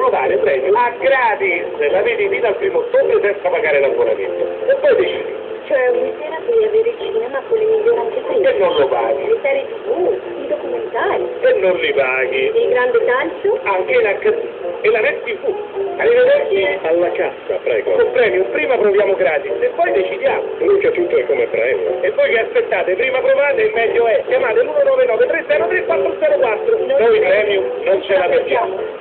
provare premio a gratis, la vedi fino al 1° ottobre senza pagare l'abbonamento. E poi decidi. Cioè un'intera puoi avere il cinema con le migliori anteprime. E non lo paghi. Le serie TV, i documentari. E non li paghi. Il grande calcio. Anche e la Net TV. Arrivederci. Alla cassa, prego. Con premium, prima proviamo gratis e poi decidiamo. Mica tutto è come premio. E voi che aspettate? Prima provate e meglio è. Chiamate l'199 303 404. Noi premium non ce la perdiamo.